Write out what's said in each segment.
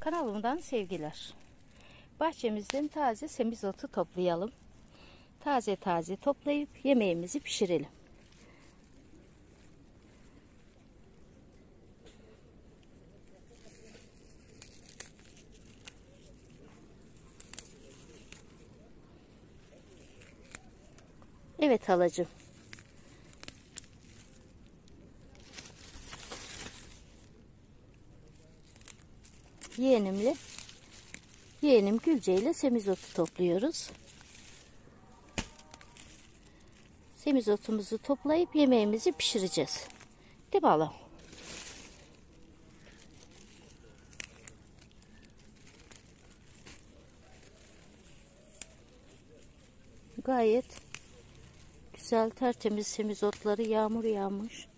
Kanalımdan sevgiler. Bahçemizden taze semizotu toplayalım. Taze taze toplayıp yemeğimizi pişirelim. Evet halacığım. Yeğenim Gülce ile semizotu topluyoruz. Semizotumuzu toplayıp yemeğimizi pişireceğiz. Değil mi hala? Gayet güzel, tertemiz semizotları, yağmur yağmış.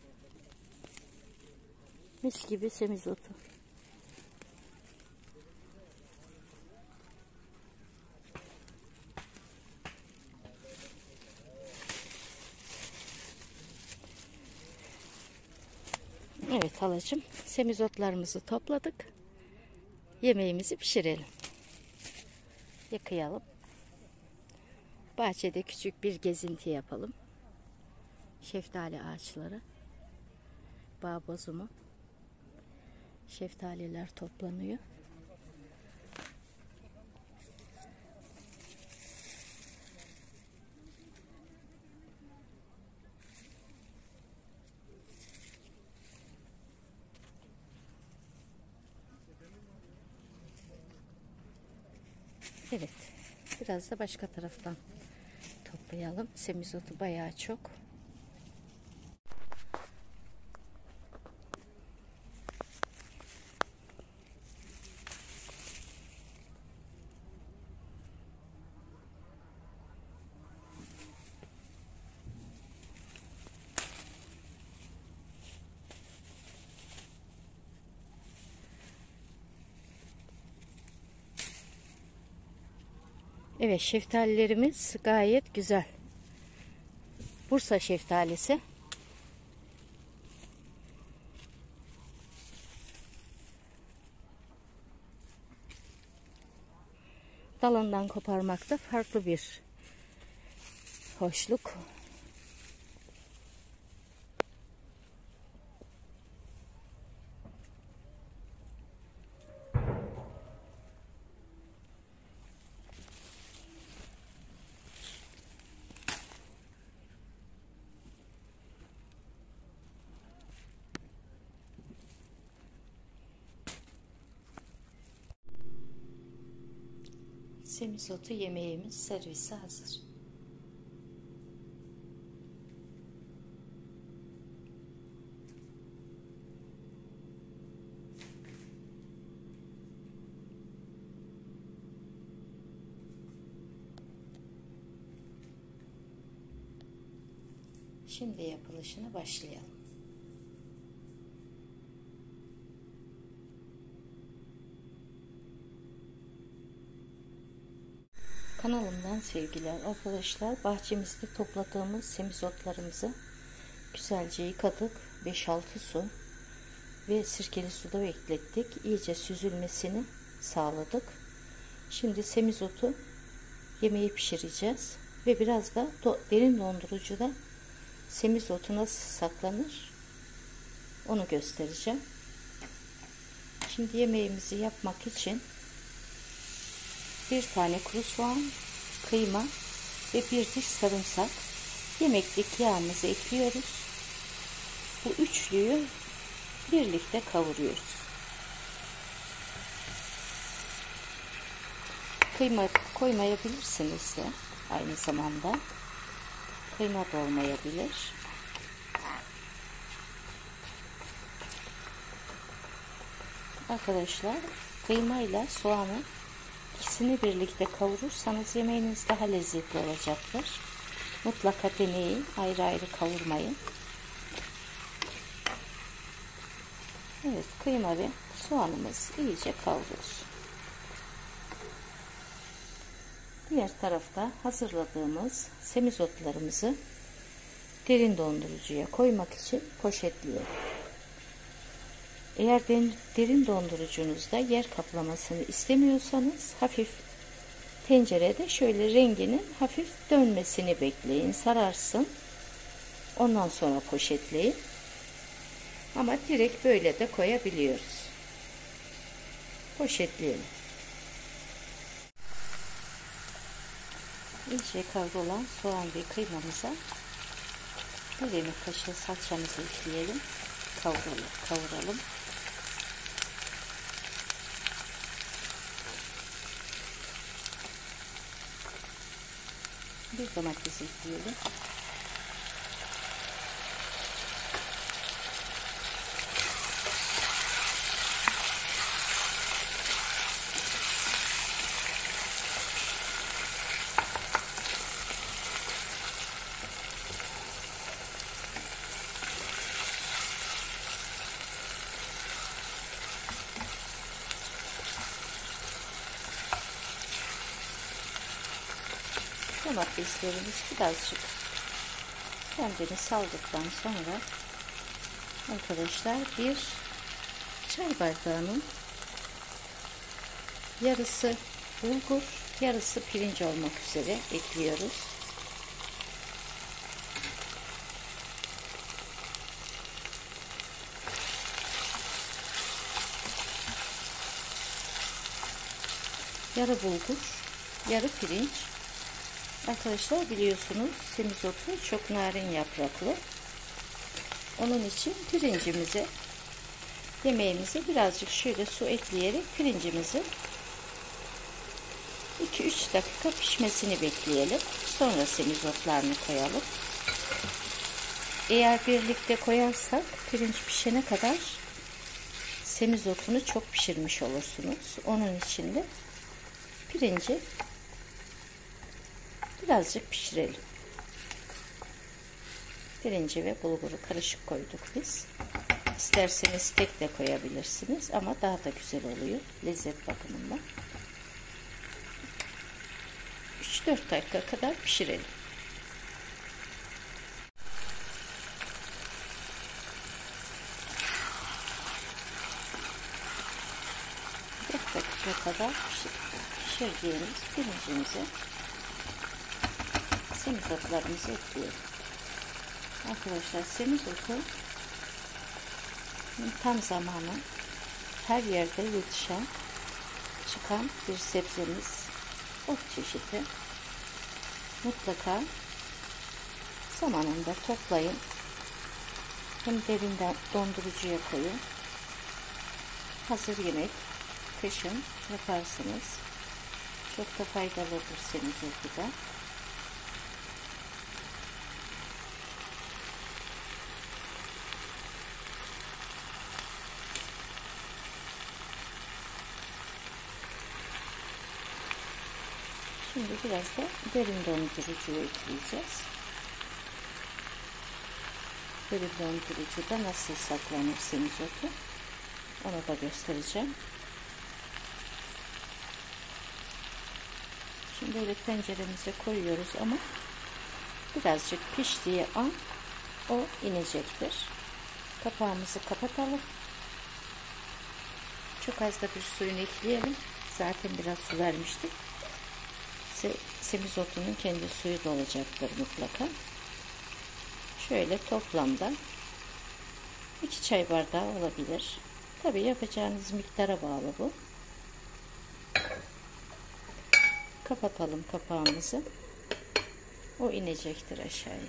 Mis gibi semizotu. Evet halacığım, semizotlarımızı topladık. Yemeğimizi pişirelim. Yıkayalım. Bahçede küçük bir gezinti yapalım. Şeftali ağaçları, bağ bozumu, şeftaliler toplanıyor. Evet, biraz da başka taraftan toplayalım. Semizotu bayağı çok. Evet, şeftalilerimiz gayet güzel. Bursa şeftalisi. Dalından koparmakta farklı bir hoşluk. Semizotu yemeğimiz servise hazır. Şimdi yapılışına başlayalım. Kanalımdan sevgiler arkadaşlar. Bahçemizde topladığımız semizotlarımızı güzelce yıkadık. 5-6 su ve sirkeli suda beklettik. İyice süzülmesini sağladık. Şimdi semizotu yemeği pişireceğiz. Ve biraz da derin dondurucuda semizotu nasıl saklanır onu göstereceğim. Şimdi yemeğimizi yapmak için bir tane kuru soğan, kıyma ve bir diş sarımsak, yemeklik yağımızı ekliyoruz. Bu üçlüyü birlikte kavuruyoruz. Kıyma koymayabilirsiniz de aynı zamanda. Kıyma da olmayabilir. Arkadaşlar, kıymayla soğanı İkisini birlikte kavurursanız yemeğiniz daha lezzetli olacaktır. Mutlaka deneyin. Ayrı ayrı kavurmayın. Evet, kıyma ve soğanımız iyice kavrulsun. Diğer tarafta hazırladığımız semizotlarımızı derin dondurucuya koymak için poşetliyorum. Eğer derin dondurucunuzda yer kaplamasını istemiyorsanız hafif tencerede şöyle renginin hafif dönmesini bekleyin, sararsın. Ondan sonra poşetleyin. Ama direkt böyle de koyabiliyoruz. Poşetleyelim. İyice kavrulan soğan ve kıymamıza bir yemek kaşığı salçamızı ekleyelim. Kavuralım. Bir domates ekleyelim. Domateslerimiz birazcık kendini saldıktan sonra arkadaşlar bir çay bardağının yarısı bulgur, yarısı pirinç olmak üzere ekliyoruz. Yarı bulgur, yarı pirinç. Arkadaşlar biliyorsunuz semizotu çok narin yapraklı. Onun için pirincimize, yemeğimize birazcık şöyle su ekleyerek pirincimizi 2-3 dakika pişmesini bekleyelim. Sonra semizotlarını koyalım. Eğer birlikte koyarsak pirinç pişene kadar semizotunu çok pişirmiş olursunuz. Onun için de pirinci birazcık pişirelim. Pirinci ve bulguru karışık koyduk biz. İsterseniz tek de koyabilirsiniz ama daha da güzel oluyor lezzet bakımından. 3-4 dakika kadar pişirelim. Dakika kadar pişirdiğimiz pirincimizi semizotlarımızı ekliyoruz. Arkadaşlar semizotu tam zamanı her yerde yetişen çıkan bir sebzemiz, ot çeşidi. Mutlaka zamanında toplayın. Hem derinden dondurucuya koyun. Hazır yemek kışın yaparsınız. Çok da faydalıdır semizotu da. Şimdi biraz da derin dondurucuyu ekleyeceğiz. Derin dondurucuda nasıl saklanır semizotu onu da göstereceğim. Şimdi böyle tenceremize koyuyoruz ama birazcık piştiği an o inecektir. Kapağımızı kapatalım. Çok az da bir suyunu ekleyelim. Zaten biraz su vermiştik. Semizotunun kendi suyu da olacaktır mutlaka. Şöyle toplamda 2 çay bardağı olabilir. Tabi yapacağınız miktara bağlı bu. Kapatalım kapağımızı. O inecektir aşağıya.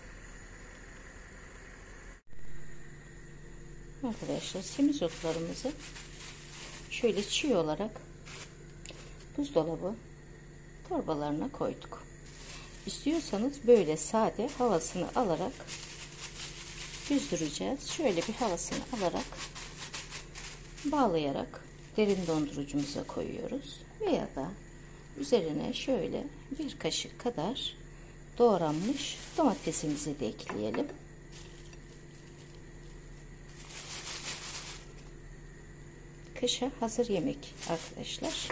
Arkadaşlar semizotlarımızı şöyle çiğ olarak buzdolabı torbalarına koyduk. İstiyorsanız böyle sade havasını alarak düzdüreceğiz. Şöyle bir havasını alarak bağlayarak derin dondurucumuza koyuyoruz. Veya da üzerine şöyle bir kaşık kadar doğranmış domatesimizi de ekleyelim. Kışa hazır yemek arkadaşlar.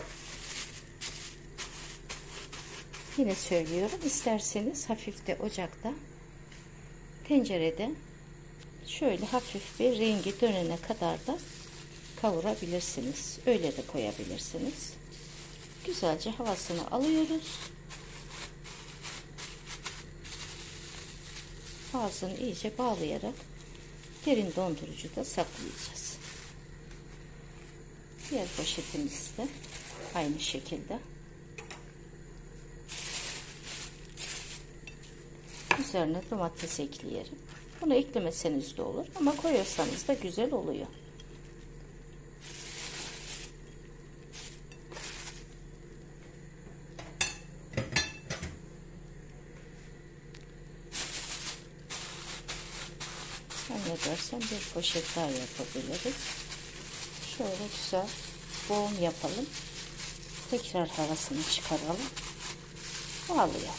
Yine söylüyorum, isterseniz hafif de ocakta tencerede şöyle hafif bir rengi dönene kadar da kavurabilirsiniz. Öyle de koyabilirsiniz. Güzelce havasını alıyoruz. Ağzını iyice bağlayarak derin dondurucuda saklayacağız. Diğer poşetimiz de aynı şekilde. Üzerine domates ekleyelim. Bunu eklemeseniz de olur ama koyarsanız da güzel oluyor. Zannedersem bir poşet daha yapabiliriz. Şöyle güzel boğum yapalım. Tekrar havasını çıkaralım. Bağlayalım.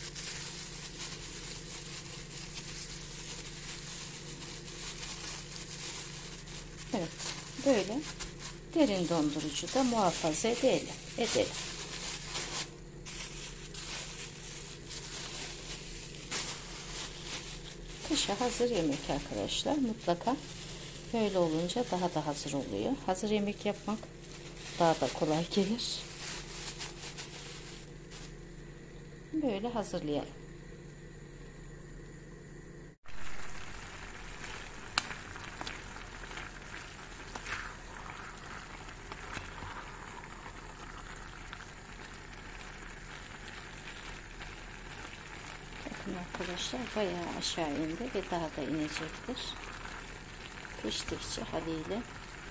Evet, böyle derin dondurucuda muhafaza edelim. Kışa hazır yemek arkadaşlar. Mutlaka böyle olunca daha da hazır oluyor. Hazır yemek yapmak daha da kolay gelir. Böyle hazırlayalım. Bakın arkadaşlar bayağı aşağı indi ve daha da inecektir. Piştikçe haliyle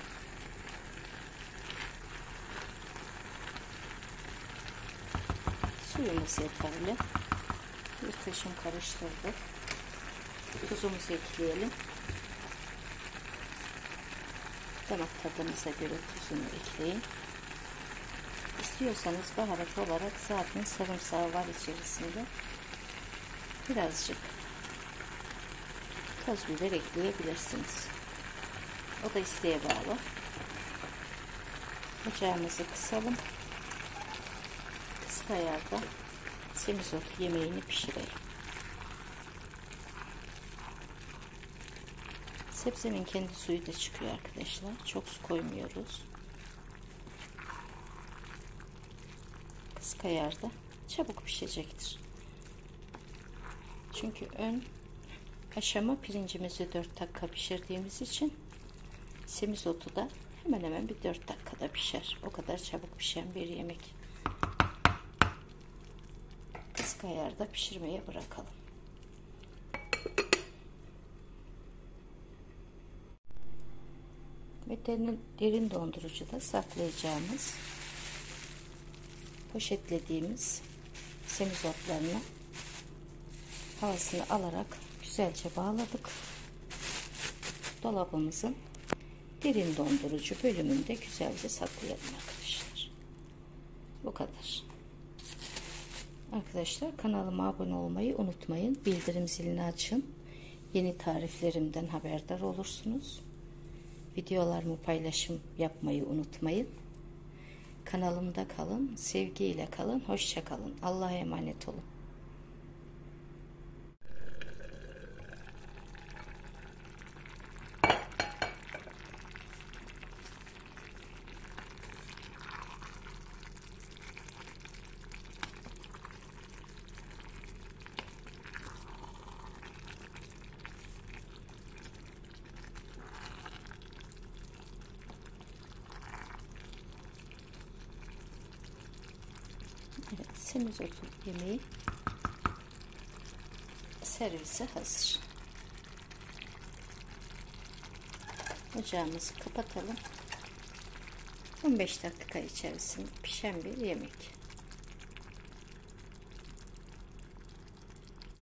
suyumuz yeterli. Bir taşım karıştırdık. Tuzumuzu ekleyelim. Damak tadınıza göre tuzunu ekleyin. İstiyorsanız baharat olarak zaten sarımsağı var içerisinde. Birazcık toz biber ekleyebilirsiniz. O da isteğe bağlı. Ocağımızı kısalım. Kısık ayarda semizotu yemeğini pişirelim. Sebzenin kendi suyu da çıkıyor arkadaşlar. Çok su koymuyoruz. Kısık ayarda çabuk pişecektir. Çünkü ön aşama pirincimizi 4 dakika pişirdiğimiz için semizotu da hemen hemen bir 4 dakikada pişer. O kadar çabuk pişen bir yemek. Kısık ayarda pişirmeye bırakalım. Ve derin dondurucuda saklayacağımız poşetlediğimiz semizotlarını havasını alarak güzelce bağladık. Dolabımızın derin dondurucu bölümünde güzelce saklayalım arkadaşlar. Bu kadar. Arkadaşlar kanalıma abone olmayı unutmayın. Bildirim zilini açın. Yeni tariflerimden haberdar olursunuz. Videolarımı paylaşım yapmayı unutmayın. Kanalımda kalın, sevgiyle kalın, hoşça kalın. Allah'a emanet olun. Evet, semizotu yemeği servise hazır. Ocağımızı kapatalım. 15 dakika içerisinde pişen bir yemek.